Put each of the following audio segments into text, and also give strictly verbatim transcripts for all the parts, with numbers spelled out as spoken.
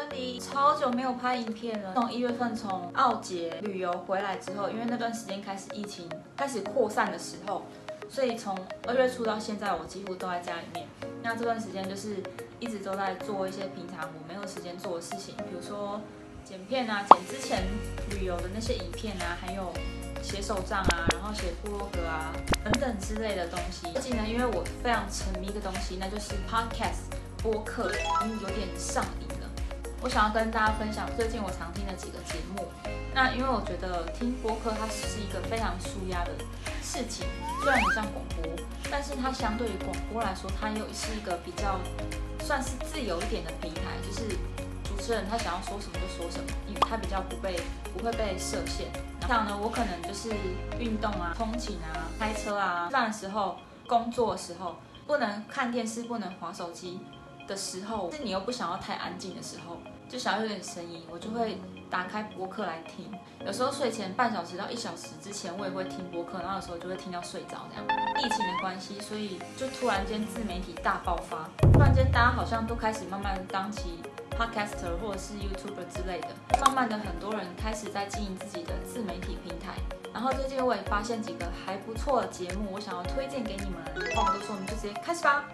分离，超久没有拍影片了。从一月份从奥捷旅游回来之后，因为那段时间开始疫情开始扩散的时候，所以从二月初到现在，我几乎都在家里面。那这段时间就是一直都在做一些平常我没有时间做的事情，比如说剪片啊，剪之前旅游的那些影片啊，还有写手账啊，然后写部落格啊等等之类的东西。最近呢，因为我非常沉迷一个东西，那就是 podcast 播客，已经有点上瘾了。我想要跟大家分享最近我常听的几个节目。那因为我觉得听播客它是一个非常舒压的事情，虽然很像广播，但是它相对于广播来说，它又是一个比较算是自由一点的平台，就是主持人他想要说什么就说什么，因为他比较不被不会被设限。这样呢，我可能就是运动啊、通勤啊、开车啊、吃饭的时候、工作的时候，不能看电视、不能滑手机的时候，是你又不想要太安静的时候，就想要有点声音，我就会打开播客来听。有时候睡前半小时到一小时之前，我也会听播客，然后有时候就会听到睡着这样。疫情的关系，所以就突然间自媒体大爆发，突然间大家好像都开始慢慢当起Podcaster 或者是 YouTuber 之类的，慢慢的很多人开始在经营自己的自媒体平台。然后最近我也发现几个还不错的节目，我想要推荐给你们。话不多说，我们就直接开始吧。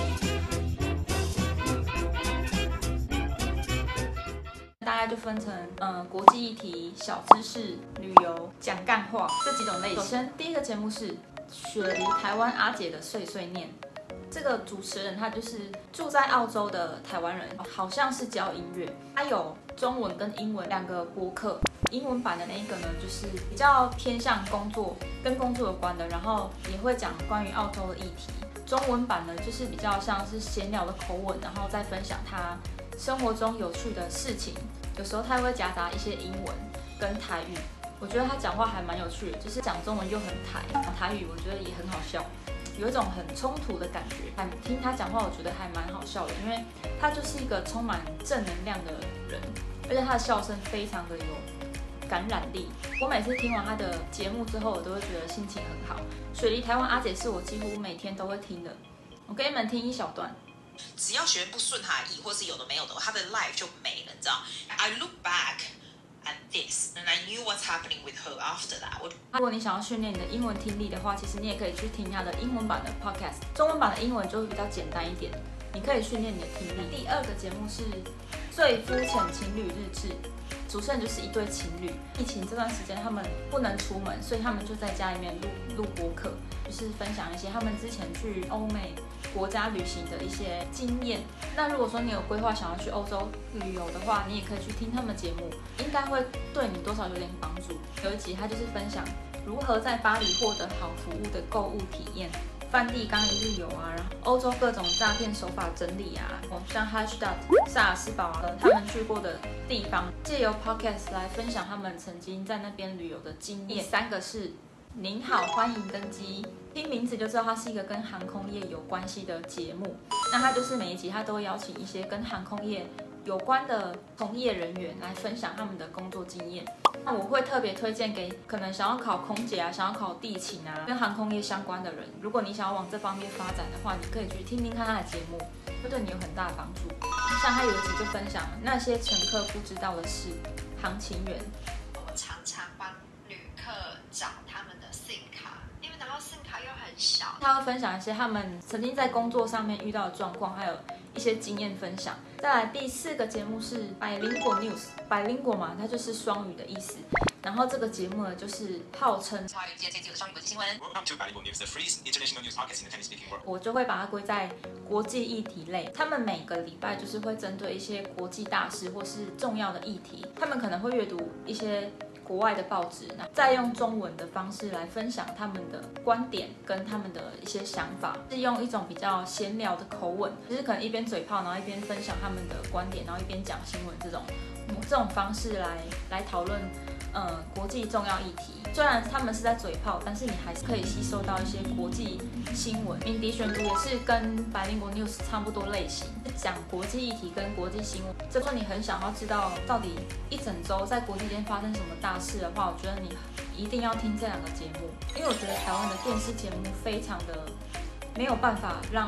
大概就分成嗯国际议题、小知识、旅游、讲干话这几种类型。首先第一个节目是雪梨台湾阿姐的碎碎念。这个主持人他就是住在澳洲的台湾人，好像是教音乐，他有中文跟英文两个播客。英文版的那一个呢，就是比较偏向工作，跟工作有关的，然后也会讲关于澳洲的议题。中文版呢，就是比较像是闲聊的口吻，然后再分享他生活中有趣的事情。有时候他会夹杂一些英文跟台语，我觉得他讲话还蛮有趣的，就是讲中文又很台，台语我觉得也很好笑。有一种很冲突的感觉，听他讲话，我觉得还蛮好笑的，因为他就是一个充满正能量的人，而且他的笑声非常的有感染力。我每次听完他的节目之后，我都会觉得心情很好。雪梨台湾阿姐是我几乎每天都会听的，我给你们听一小段。 只要学员不顺他意，或是有的没有的，他的 life 就没了，你知道 ？I look back at this and I knew what's happening with her after that. 如果你想要训练你的英文听力的话，其实你也可以去听他的英文版的 podcast， 中文版的英文就会比较简单一点，你可以训练你的听力。第二个节目是最肤浅情侣日志，主持人就是一对情侣。疫情这段时间他们不能出门，所以他们就在家里面录录播客，就是分享一些他们之前去欧美国家旅行的一些经验。那如果说你有规划想要去欧洲旅游的话，你也可以去听他们节目，应该会对你多少有点帮助。有一集他就是分享如何在巴黎获得好服务的购物体验，梵蒂冈一日游啊，然后欧洲各种诈骗手法整理啊，像 Hashtag 萨尔斯堡啊，他们去过的地方，借由 podcast 来分享他们曾经在那边旅游的经验。第三个是您好，欢迎登机。听名字就知道它是一个跟航空业有关系的节目。那它就是每一集它都会邀请一些跟航空业有关的从业人员来分享他们的工作经验。那我会特别推荐给可能想要考空姐啊、想要考地勤啊、跟航空业相关的人。如果你想要往这方面发展的话，你可以去听听看他的节目，会对你有很大的帮助。像他有一集就分享那些乘客不知道的事，航勤员。 我常常帮旅客找他们的 SIM 卡，因为然后 SIM 卡又很小。 他会分享一些他们曾经在工作上面遇到的状况，还有一些经验分享。再来第四个节目是百灵果 News， 百灵果嘛，它就是双语的意思。然后这个节目呢，就是号称华语界最久的双语国际新闻。Welcome to Bilingual News, the free international news podcast in the Chinese-speaking world. 我就会把它归在国际议题类。他们每个礼拜就是会针对一些国际大事或是重要的议题，他们可能会阅读一些国外的报纸，再用中文的方式来分享他们的观点跟他们的一些想法，是用一种比较闲聊的口吻，就是可能一边嘴炮，然后一边分享他们的观点，然后一边讲新闻这种这种方式来来讨论。呃，国际重要议题，虽然他们是在嘴炮，但是你还是可以吸收到一些国际新闻。鸣笛选读也是跟百灵果 News 差不多类型，讲国际议题跟国际新闻。这时候你很想要知道到底一整周在国际间发生什么大事的话，我觉得你一定要听这两个节目，因为我觉得台湾的电视节目非常的没有办法让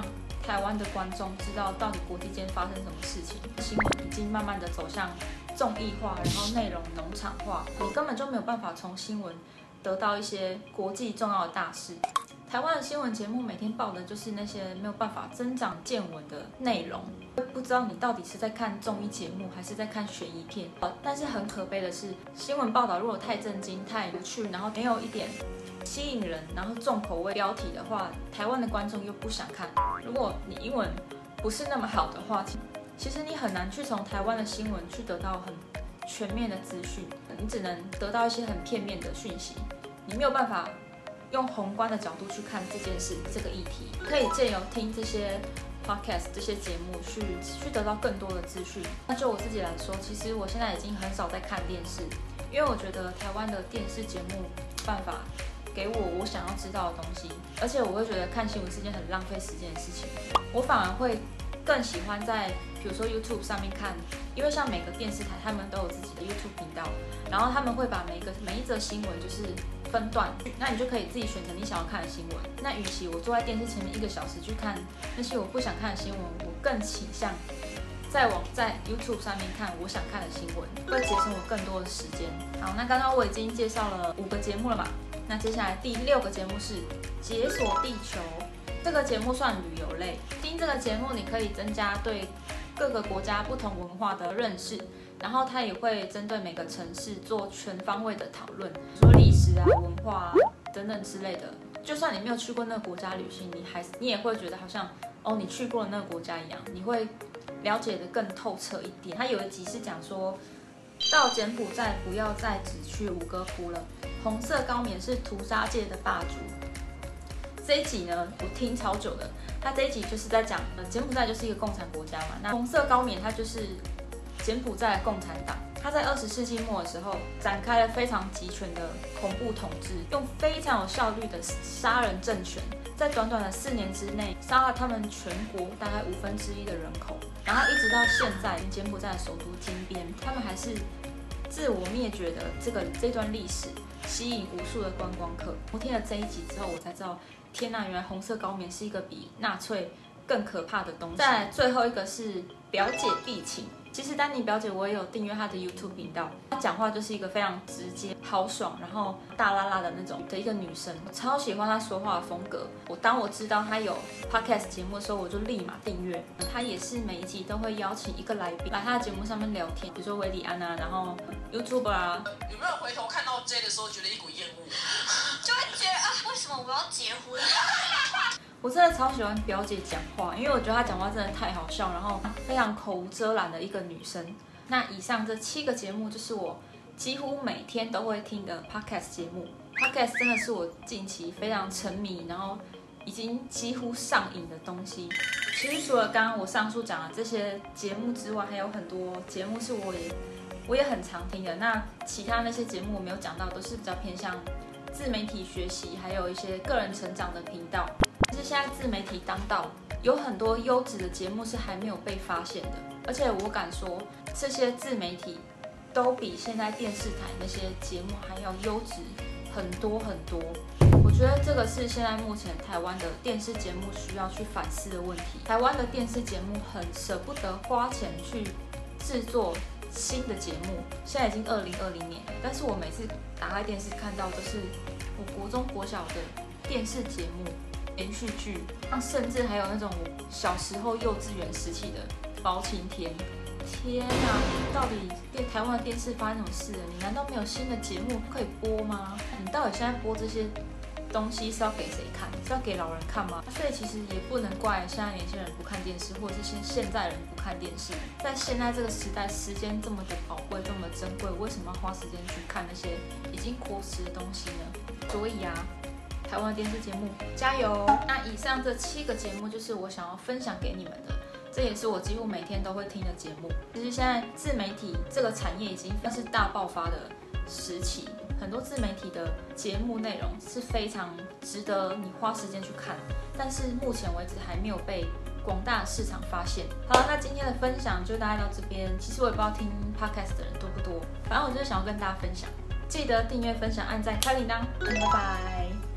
台湾的观众知道到底国际间发生什么事情。新闻已经慢慢的走向综艺化，然后内容农场化，你根本就没有办法从新闻得到一些国际重要的大事。台湾的新闻节目每天报的就是那些没有办法增长见闻的内容，不知道你到底是在看综艺节目还是在看悬疑片。但是很可悲的是，新闻报道如果太震惊、太无趣，然后没有一点吸引人，然后重口味标题的话，台湾的观众又不想看。如果你英文不是那么好的话，其实你很难去从台湾的新闻去得到很全面的资讯，你只能得到一些很片面的讯息，你没有办法用宏观的角度去看这件事、这个议题。可以借由听这些 podcast 这些节目去去得到更多的资讯。那就我自己来说，其实我现在已经很少在看电视，因为我觉得台湾的电视节目办法给我我想要知道的东西，而且我会觉得看新闻是件很浪费时间的事情。我反而会更喜欢在比如说 YouTube 上面看，因为像每个电视台他们都有自己的 YouTube 频道，然后他们会把每一个每一则新闻就是分段，那你就可以自己选择你想要看的新闻。那与其我坐在电视前面一个小时去看那些我不想看的新闻，我更倾向在网在 YouTube 上面看我想看的新闻，会节省我更多的时间。好，那刚刚我已经介绍了五个节目了嘛，那接下来第六个节目是解锁地球。这个节目算旅游类，听这个节目你可以增加对各个国家不同文化的认识，然后它也会针对每个城市做全方位的讨论，比如说历史啊、文化啊等等之类的。就算你没有去过那个国家旅行，你还你也会觉得好像哦你去过了那个国家一样，你会了解得更透彻一点。它有一集是讲说，到柬埔寨不要再只去吴哥窟了，红色高棉是屠杀界的霸主。这一集呢，我听超久的。他这一集就是在讲，呃，柬埔寨就是一个共产国家嘛。那红色高棉它就是柬埔寨的共产党。他在二十世纪末的时候展开了非常集权的恐怖统治，用非常有效率的杀人政权，在短短的四年之内杀了他们全国大概五分之一的人口。然后一直到现在，柬埔寨的首都金边，他们还是自我灭绝的这个这段历史，吸引无数的观光客。我听了这一集之后，我才知道。天呐，原来红色高棉是一个比纳粹更可怕的东西。再来最后一个是表姐必请，其实丹妮表姐我也有订阅她的 YouTube 频道，她讲话就是一个非常直接、豪爽，然后大辣辣的那种的一个女生，我超喜欢她说话的风格。我当我知道她有 Podcast 节目的时候，我就立马订阅。她也是每一集都会邀请一个来宾来她的节目上面聊天，比如说维里安啊，然后 YouTuber 啊。 有没有回头看到 J 的时候觉得一股厌恶？ 就会觉得啊，为什么我要结婚？ 我真的超喜欢表姐讲话，因为我觉得她讲话真的太好笑，然后非常口无遮拦的一个女生。那以上这七个节目就是我几乎每天都会听的 podcast 节目。podcast 真的是我近期非常沉迷，然后已经几乎上瘾的东西。其实除了刚刚我上述讲的这些节目之外，还有很多节目是我也我也很常听的。那其他那些节目我没有讲到，都是比较偏向自媒体学习，还有一些个人成长的频道。其实现在自媒体当道，有很多优质的节目是还没有被发现的，而且我敢说，这些自媒体都比现在电视台那些节目还要优质很多很多。我觉得这个是现在目前台湾的电视节目需要去反思的问题。台湾的电视节目很舍不得花钱去制作新的节目，现在已经二零二零年了，但是我每次打开电视看到都是我国中国小的电视节目、连续剧，甚至还有那种我小时候幼稚园时期的包青天。天啊，你到底电台湾的电视发生什么事了？你难道没有新的节目可以播吗？你到底现在播这些东西是要给谁看？是要给老人看吗？所以其实也不能怪现在年轻人不看电视，或者是现现在人不看电视。在现在这个时代，时间这么的宝贵，这么珍贵，为什么要花时间去看那些已经过时的东西呢？所以啊，台湾电视节目加油！那以上这七个节目就是我想要分享给你们的，这也是我几乎每天都会听的节目。其实现在自媒体这个产业已经算是大爆发的时期，很多自媒体的节目内容是非常值得你花时间去看，但是目前为止还没有被广大市场发现。好了，那今天的分享就大概到这边。其实我也不知道听 podcast 的人多不多，反正我就是想要跟大家分享。记得订阅、分享、按赞、开铃铛，拜拜。